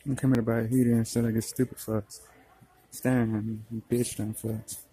I'm coming to buy a heater instead of get stupid fucks. Staring at me, you bitch dumb fucks.